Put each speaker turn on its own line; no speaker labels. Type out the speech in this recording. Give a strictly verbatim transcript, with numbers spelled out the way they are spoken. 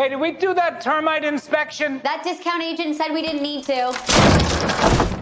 Hey, did we do that termite inspection?
That discount agent said we didn't need to.